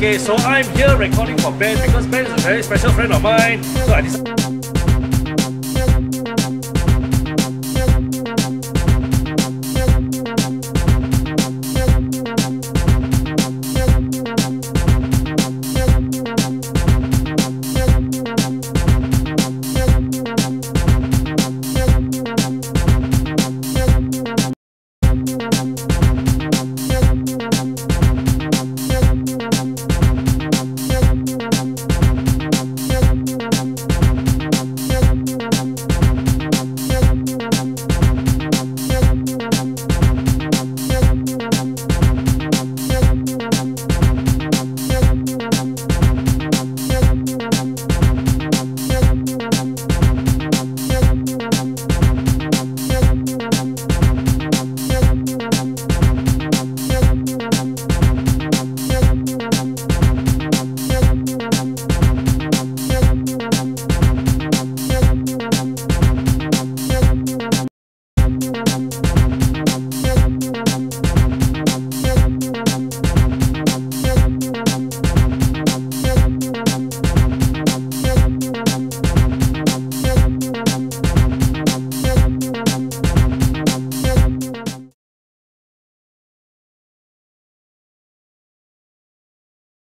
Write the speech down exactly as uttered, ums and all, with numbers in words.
Okay, so I'm here recording for Ben because Ben is a very special friend of mine. So I decided